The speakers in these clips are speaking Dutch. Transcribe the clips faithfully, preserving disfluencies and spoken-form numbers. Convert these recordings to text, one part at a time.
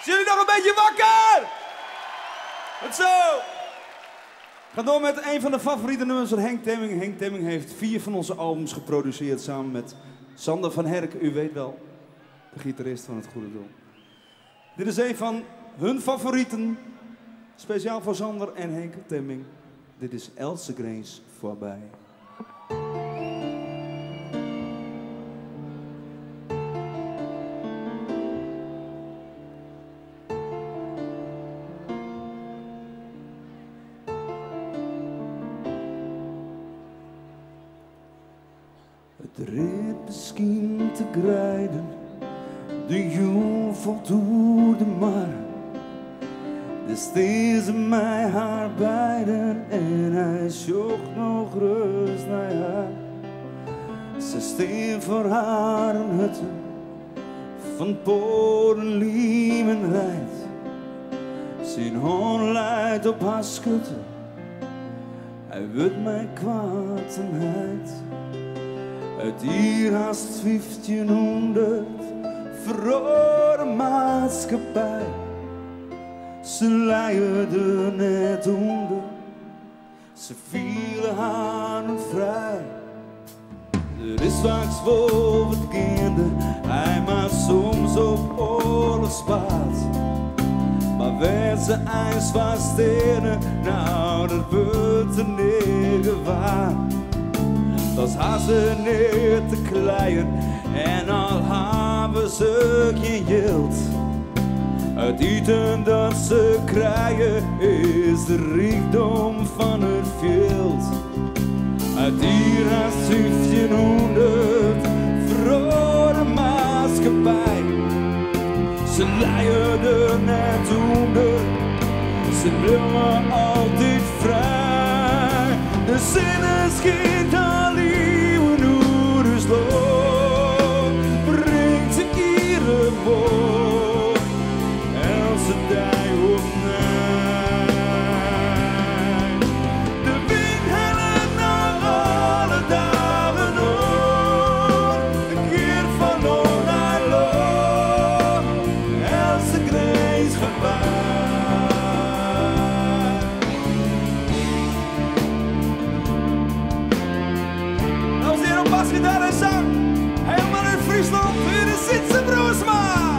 Zijn jullie nog een beetje wakker? Goed zo. Ga door met een van de favoriete nummers van Henk Temming. Henk Temming heeft vier van onze albums geproduceerd samen met Sander van Herk. U weet wel, de gitarist van het Goede Doel. Dit is een van hun favorieten. Speciaal voor Sander en Henk Temming. Dit is Eltse Grins Foarby. Het rit misschien te grijden, de jong voldoende maar. De stezen mij haar beiden en hij zocht nog rust naar haar. Ze steen voor haar een hutte van poren, liem en rijdt. Zijn hond leidt op haar schutte, hij wordt mij kwaad en heid. Uit hier haast vijftienhonderd verrode maatschappij. Ze leien er net onder, ze vielen haar vrij. Er is vaak voor het kinderen, hij maar soms op oorlogspaard. Maar werd ze ijs van stenen, nou dat wordt er neergewaard. Dat is haar ze neer te kleien en al hebben ze geen geld. Het eten dat ze krijgen is de rijkdom van het veld. Uit hier haast vijftienhonderd verrode maatschappij. Ze leien er net onder, ze blijven altijd vrij. De zin is geen talieven oedersloon, brengt ze iedere woord. Eltse dij op mij. De wind hellen naar alle dagen door, de keer van on naar loon. Eltse Grins voorbij. Basgitaar en zang, helemaal in Friesland, weer de Zitse Broesma.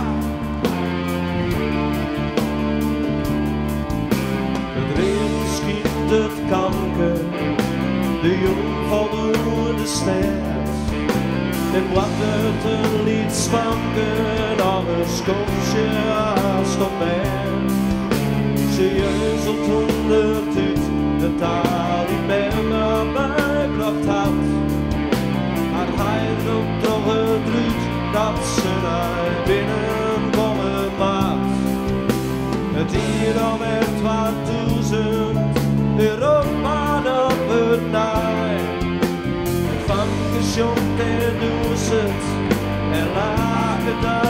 Het regen schiet het kanker, de jong valt door de stad. En wat het een lied zwanken, alles komt je haast op bed. Ze jeuzelt honderd uit, de taal die bij mij blijft houdt. Hij loopt toch het ruut dat ze naar binnen komen maakt. Het hier al met tweeduizend Europa op het naai. Van gesjonk en doezend en laag het